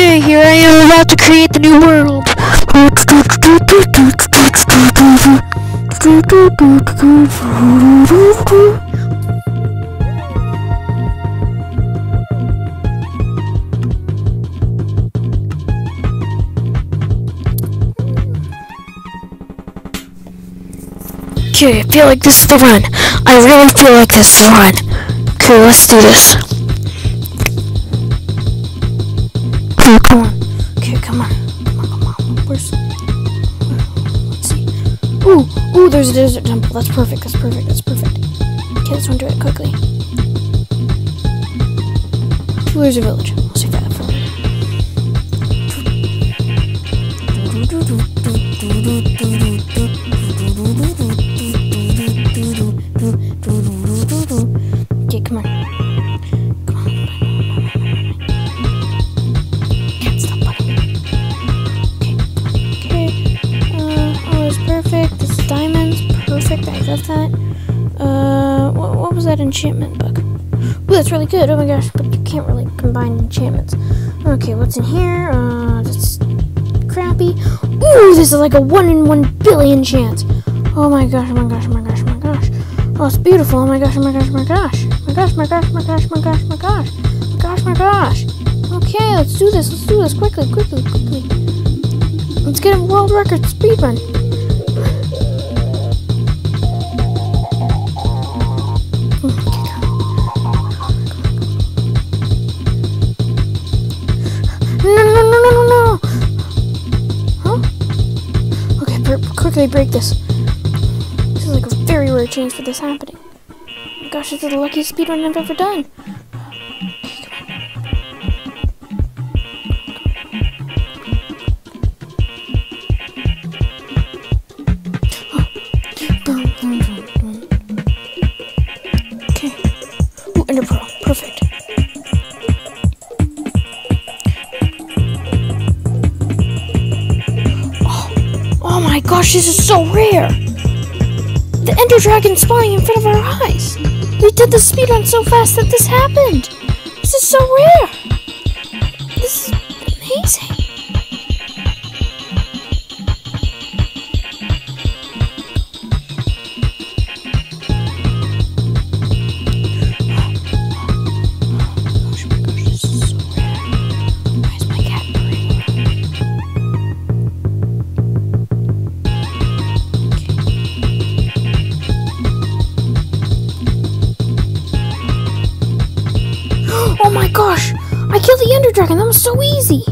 Okay, here I am about to create the new world. Okay, I feel like this is the run. I really feel like this is the run. Okay, let's do this. Okay, come on. Okay, come on. Come on. Let's see. Ooh, there's a desert temple. That's perfect. Okay, let's run to it quickly. Ooh, there's a village. I'll save that for later. Okay, come on. Can't stop bugging me. Okay. Oh, it's perfect. This is diamonds. Perfect. I love that. What was that enchantment book? Ooh, that's really good. Oh my gosh, but you can't really combine enchantments. Okay, what's in here? That's crappy. Ooh, this is like a 1 in 1 billion chance. Oh my gosh. Oh, it's beautiful. Oh my gosh. My gosh. Okay, let's do this. Quickly. Let's get a world record speed run. No. Huh? Okay, quickly break this. This is like a very rare chance for this happening. Oh my gosh, this is the luckiest speedrun I've ever done. Okay. Ooh, Ender Pearl. Perfect. Oh my gosh, this is so rare! The Ender Dragon spawning in front of our eyes! We did the speedrun so fast that this happened! This is so rare! This is amazing! Oh my gosh, this is so rare. Why is my cat purring around me? Oh my gosh! I killed the Ender Dragon! That was so easy!